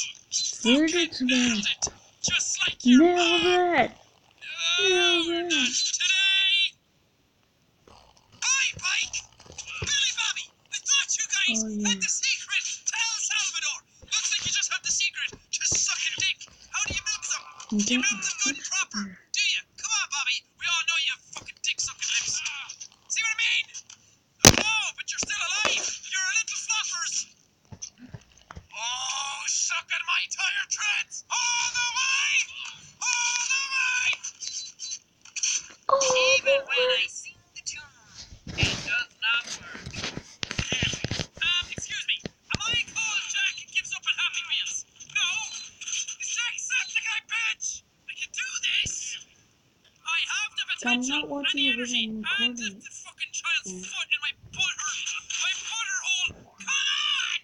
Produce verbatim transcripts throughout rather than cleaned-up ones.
Fucking nailed it. Just like your Nailed mom. it! No, Nailed not it! today. Hi, Pike. Billy Bobby. I thought you guys Oh, yeah. had the secret to El Salvador. Looks like you just have the secret to sucking dick. How do you milk them? Do you milk them good and proper? Do you? Come on, Bobby. We all know you have fucking dick sucking lips. See what I mean? Oh, but you're still alive. You're a little floppers. Oh, sucking my tire treads. All the way. All the way. Oh, Even when I sing the tune, it does not work. Um, excuse me. Am I called Jack and gives up at Happy Meals? No. It's Jack Septic, I bitch. I can do this. I have the I'm potential not watching and the the video, energy I'm and the, recording. the fucking child's Mm. foot in my butter. My butter hole. Come on.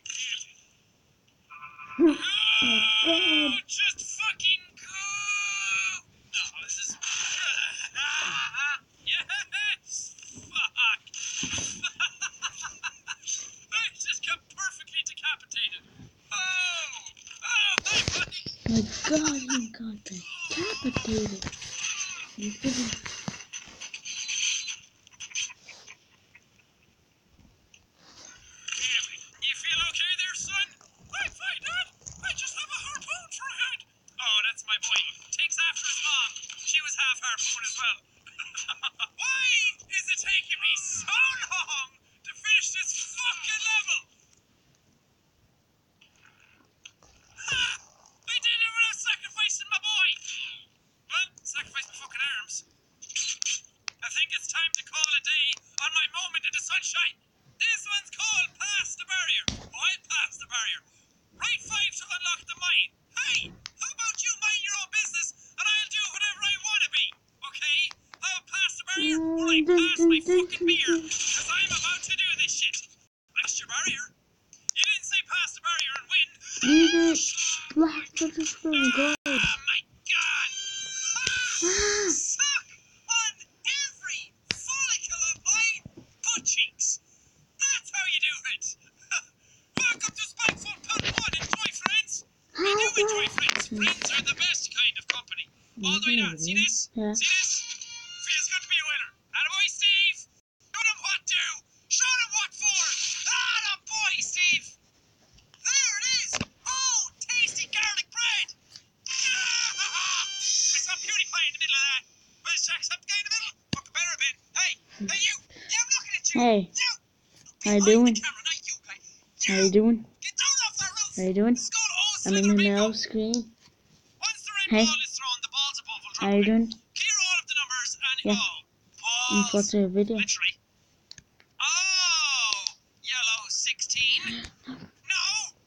Oh, Oh, God. just fucking go. No, this is. Yes! Fuck! I just got perfectly decapitated. Oh! Oh, my buddy! My God, he got decapitated. You couldn't. You feel okay there, son? I'm fine, Dad. I just have a harpoon for a head. Oh, that's my boy. Takes after his mom. She was half harpoon as well. Why is it taking me so long to finish this fucking level? Ah, I did it without sacrificing my boy. Well, sacrifice my fucking arms. I think it's time to call it a day on my moment in the sunshine. This one's called Pass the Barrier. Oh, I'll pass the barrier. Right five to unlock the mine. Hey, how about you mind your own business and I'll do whatever I want to be, okay? I'll pass the barrier or I pass my fucking beer, because I'm about to do this shit. Pass your barrier. You didn't say pass the barrier and win. Leave it. Black to the screen, go. Oh my God. Ah. Suck on every follicle of my butt cheeks. That's how you do it. Welcome to Spiteful Pun one. Enjoy, friends. We do enjoy friends. Friends are the best kind of company. All the way down. See this? Yeah. See this? Feels good to be a winner. Attaboy, Steve. Show them what to. Show them what for. Attaboy, Steve. There it is. Oh, tasty garlic bread. I saw PewDiePie in the middle of that. Where's Jacksepticeye in the middle? Fucking better a bit. Hey, hey you. Yeah, I'm looking at you. Hey. You. How you Behind doing? the camera, not you, guy. How you doing? Get down off that roof. How you doing? This is called Old I'm in Slither the Bingo. middle of the screen. Once the red Hey. ball is thrown, the balls above will drop How you away. doing? Clear all of the numbers and Yeah. oh, I'm balls. watching a video. Literally. Oh, yellow sixteen. No.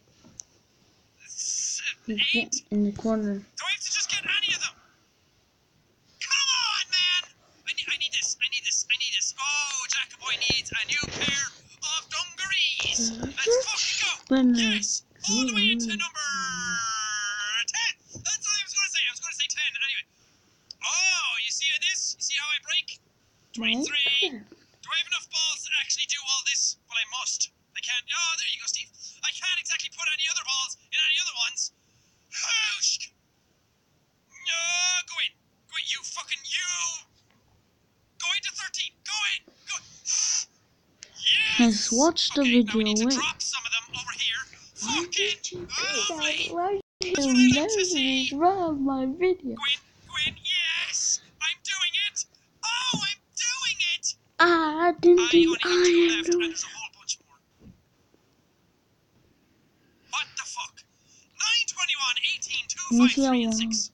S- Eight. In the corner. Do I have to just get any of them? Come on, man! I need, I need this. I need this. I need this. Oh, Jackaboy needs a new pair of dungarees. Let's fucking go. When, Yes, all the way into number ten. That's what I was going to say. I was going to say ten. Anyway. Oh, you see this? You see how I break? twenty-three. Do I have enough balls to actually do all this? Well, I must. I can't. Oh, there you go, Steve. I can't exactly put any other balls in any other ones. Hoosh! No, go in. Go in, you fucking you. Go into thirteen. Go in. Go in. Yes. Just watch the Okay, now we video. need to Wait. drop some of them over here. Why Fucking did you do lovely. that? Why did That's you what I like to see. never run my video? Go in. Go in. Yes. I'm doing it. Oh, I'm doing it. I didn't I do. only have two I am left, and doing. there's a whole bunch more. What the fuck? nine, twenty-one, eighteen, two, Let me five, see how three, and long. six.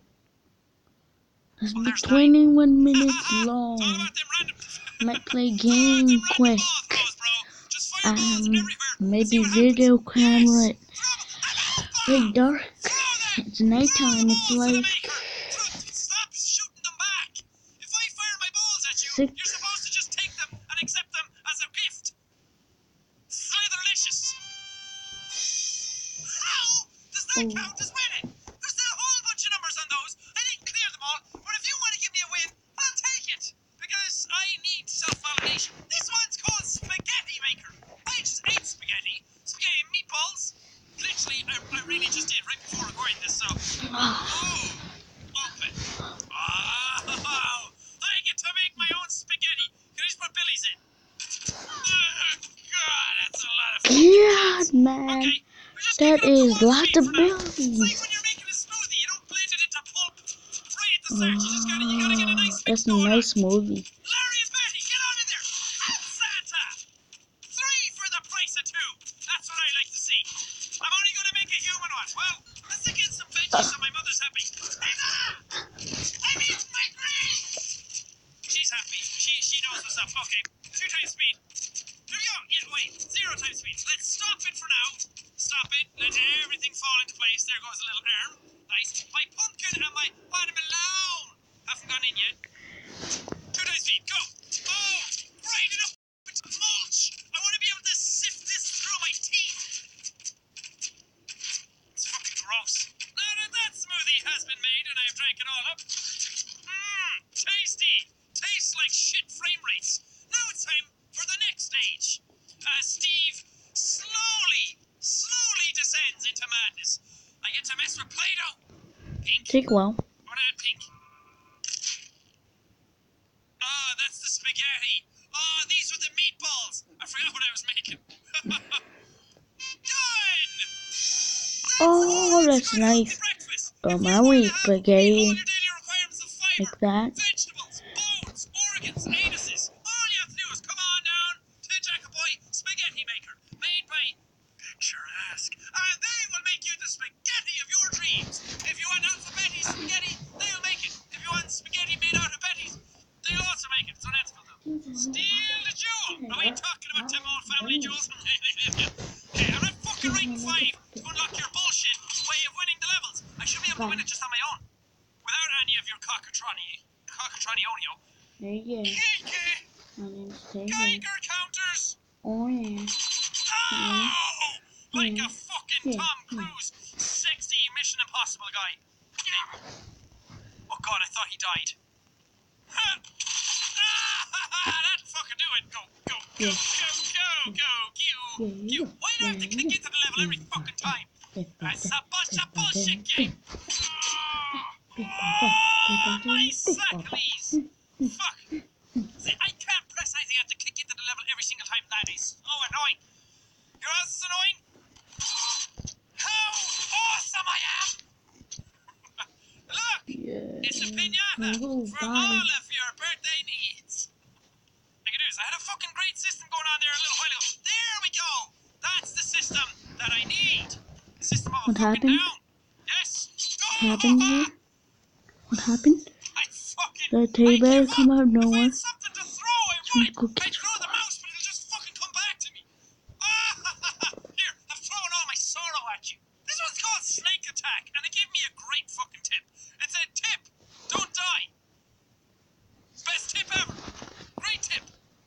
It's Well, been there's twenty-one minutes It's all long. about them random. Might play All game them quick. random ball throws, bro. Just fire balls Um, everywhere. and see maybe what happens. video camera. Yes. Throw them. Pretty dark. Throw them. It's nighttime. It's Throw the balls to the like maker. Throw- Stop shooting them back. If I fire my balls at you, Six. you're supposed to just take them and accept them as a gift. Slitherlicious. How does that Oh. count as winning? There's still a whole bunch of numbers on those. I didn't clear them all, but if you want to give me a win, I'll take it. Because I need self-validation. This one's called Spaghetti Maker. I just ate spaghetti. Spaghetti meatballs. Literally, I, I really just did. Right Open. Oh, I get to make my own spaghetti. Can I just put Billy's in? Oh, God, that's a lot of fun. God, man. Okay, we're just That making up is the one lots speed of for now. It's like buildings. when you're making a smoothie, you don't blend it into pulp right at the start. You just gotta, you gotta get a nice Oh, mix that's a going on. nice movie. Larry and Betty, get on in there. And Santa. Three for the price of two. That's what I like to see. I'm only going to make a human one. Well, let's dig in some veggies so my mother's happy. Eva! I mean, my brain! She's happy. She she knows what's up. Okay, two times speed. Here we go. Yeah, wait. Zero times speed. Let's stop it for now. Stop it. Let everything fall into place. There goes a little arm. Nice. My pumpkin and my watermelon haven't gone in yet. Two times speed. Go. Oh, grind it up into mulch. I want to be able to sift this through my teeth. It's fucking gross. Now that that smoothie has been made and I've drank it all up. Mmm, tasty. Tastes like shit frame rates. Now it's time for the next stage. As Steve slowly, slowly descends into madness. I get to mess with Play-Doh. Pink. Take well. I want to add pink. Ah, that's the spaghetti. Ah, these were the meatballs. I forgot what I was making. Done! That's Oh, all. that's Good healthy nice. breakfast. But If you my want wheat to have spaghetti meet all your daily requirements of fiber, like that. vegetables, bones, organs, anuses, all you have to do is come on down to Jackaboy Spaghetti Maker, made by Picturesque, and they will make you the spaghetti of your dreams. If you want alphabeti spaghetti, they'll make it. If you want spaghetti made out of betties, they'll also make it. So that's for them. Steal the jewel. Are we talking about them old family jewels? Okay, I'm not fucking writing five to unlock your bullshit way of winning the levels. I should be able to win it just on my own. Without any of your cockatroni, cockatroni-onio. There you go. Kiki! My name's Taylor. Geiger counters! Oh, yeah. Oh! Like Yeah. a fucking Yeah. Tom Cruise, sexy Mission Impossible guy. Oh god, I thought he died. Ah, that'll fucking do it. Go, go, go, Yeah. go, go, go, go, Yeah, go. Why do I have to click into the level every fucking time? That's a bunch of bullshit game. Oh, my sackleys. Fuck. See, I can't press anything. I have to click into the level every single time. That is so annoying. You know what's annoying? How awesome I am! Look! Yeah. It's a pinata Oh, for God. all of your birthday needs. I can do this. I had a fucking great system going on there a little while ago. There we go! That's the system that I need. The system of a What fucking happened? down. Yes! What happened here? What happened? I fucking... The teddy I bear give come up. out of If I nowhere. had something to throw, I Someone would. go I'd throw the mouse, but it'll just fucking come back to me. Ah, here, I've thrown all my sorrow at you. This one's called Snake Attack, and it gave me a great fucking tip. It said, tip, don't die. Best tip ever. Great tip.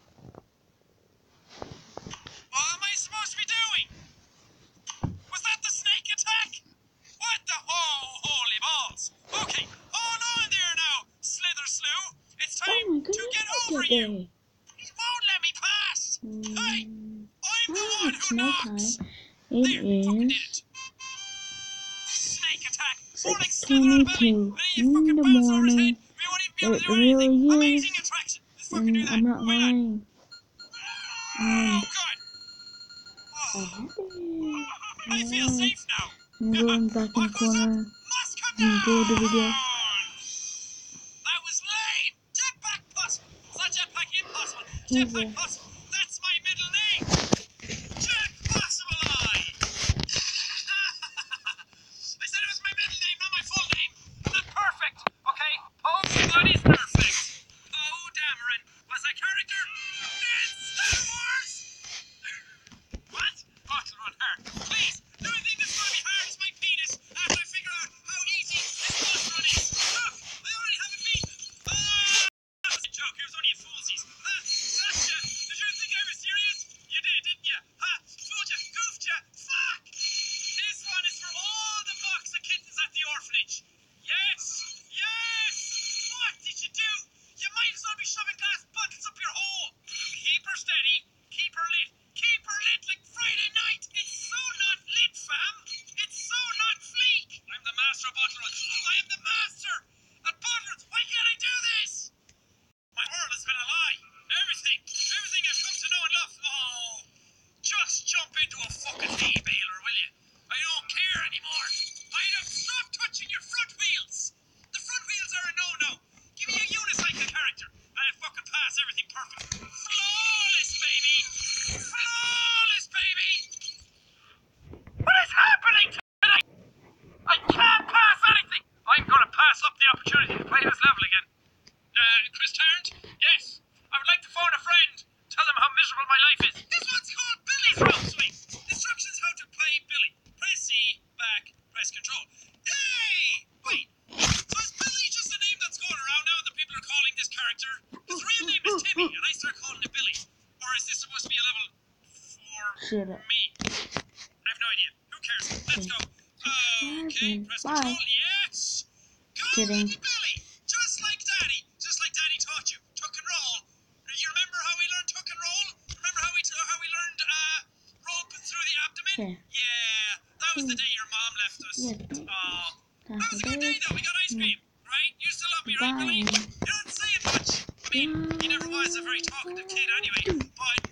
What am I supposed to be doing? Was that the snake attack? What the ho- holy balls? Okay, hold on there now, Slither Slew. It's Oh time my to goodness, get look over at you. that. He won't let me pass. Hey, Mm, I'm the ah, one it's who no knocks. time. There, It fucking did is it. Snake attack. More like six slither on a belly. twenty-two And then you in fucking the bounce over his head. morning. We won't even be able to It do anything. really Amazing is. attraction. Let's fucking do And that. I'm not Why not? lying. Oh, And God. I'm Oh, happy. I feel Yeah. safe now. I'm going back in What the goes up corner. must come Enjoy the video. down. That was lame. Jetpack possible. It's not jetpack impossible. Jetpack Yeah. possible. That's my middle name. Jet Possible Eye. I said it was my middle name, not my full name. I'm not perfect, okay? Oh, bloody perfect. Oh, Dameron was a character in Star Wars. What? Oh, it'll run hard. Please, the only thing that's going to be hard is my penis after I figure out how easy this bus run is. Look, I already have a beat. Ah, that was a joke. It was only a foolsies. Ah, gotcha. master of Bottleroods. I am the master at Bottleroods. Why can't I do this? My world has been a lie. Everything, everything I've come to know and love. Oh, just jump into a fucking hay baler, will you? I don't care anymore. I don't stop touching your front wheels. The front wheels are a no-no. Give me a unicycle character, and I'll fucking pass everything perfect. Flawless, baby. Flawless, baby. What is happening tonight? I can't pass anything. I'm gonna pass up the opportunity to play this level again. Uh, Chris Tarrant? Yes. I would like to phone a friend. Tell them how miserable my life is. This one's called Billy's Rope Swing. Instructions how to play Billy. Press C, back, press control. Yay! Wait. So is Billy just a name that's going around now that people are calling this character? His real name is Timmy, and I start calling him Billy. Or is this supposed to be a level for Shut up. me? I have no idea. Who cares? Let's go. Okay, press Bye. control. Yes! Go, Kidding. little Billy! Just like Daddy. Just like Daddy taught you. Tuck and roll. You remember how we learned tuck and roll? Remember how we t- how we learned uh roping through the abdomen? Okay. Yeah, that was the day your mom left us. Yeah. Oh, That's that was a good day though. We got ice cream, right? You still love me, right, Billy? Bye. You're not saying much. I mean, he never was a very talkative kid anyway. But